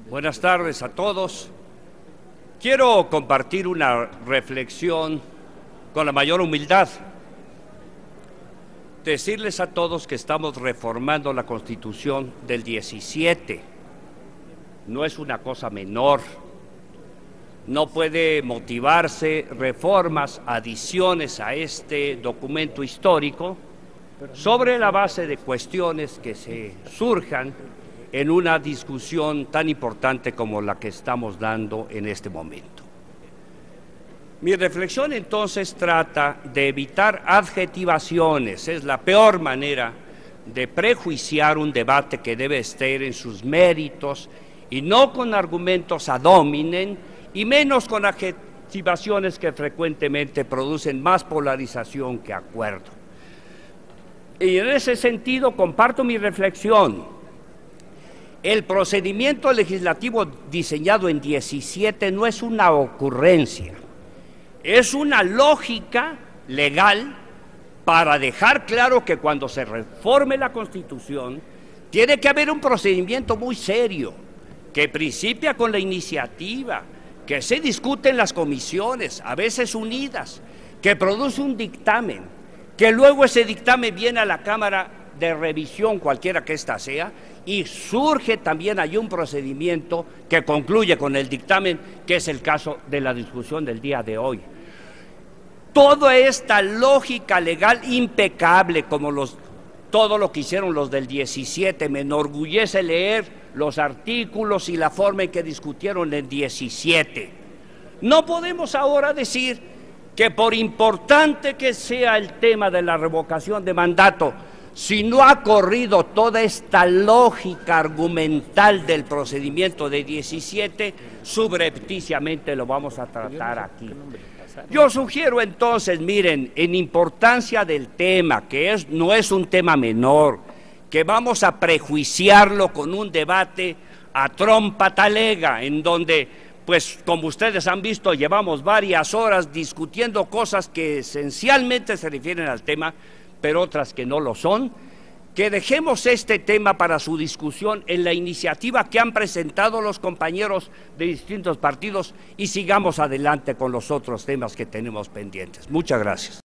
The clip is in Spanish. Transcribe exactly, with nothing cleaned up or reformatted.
Buenas tardes a todos. Quiero compartir una reflexión con la mayor humildad. Decirles a todos que estamos reformando la Constitución del diecisiete. No es una cosa menor. No puede motivarse reformas, adiciones a este documento histórico sobre la base de cuestiones que se surjan en una discusión tan importante como la que estamos dando en este momento. Mi reflexión entonces trata de evitar adjetivaciones. Es la peor manera de prejuiciar un debate que debe estar en sus méritos y no con argumentos ad hominem y menos con adjetivaciones que frecuentemente producen más polarización que acuerdo. Y en ese sentido comparto mi reflexión. El procedimiento legislativo diseñado en diecisiete no es una ocurrencia, es una lógica legal para dejar claro que cuando se reforme la Constitución tiene que haber un procedimiento muy serio, que principia con la iniciativa, que se discute en las comisiones, a veces unidas, que produce un dictamen, que luego ese dictamen viene a la Cámara de revisión, cualquiera que ésta sea, y surge también hay un procedimiento que concluye con el dictamen, que es el caso de la discusión del día de hoy. Toda esta lógica legal impecable, como los, todo lo que hicieron los del diecisiete, me enorgullece leer los artículos y la forma en que discutieron el diecisiete. No podemos ahora decir que por importante que sea el tema de la revocación de mandato, si no ha corrido toda esta lógica argumental del procedimiento de diecisiete, subrepticiamente lo vamos a tratar aquí. Yo sugiero entonces, miren, en importancia del tema, que es, no es un tema menor, que vamos a prejuiciarlo con un debate a trompa talega, en donde, pues como ustedes han visto, llevamos varias horas discutiendo cosas que esencialmente se refieren al tema, pero otras que no lo son, que dejemos este tema para su discusión en la iniciativa que han presentado los compañeros de distintos partidos y sigamos adelante con los otros temas que tenemos pendientes. Muchas gracias.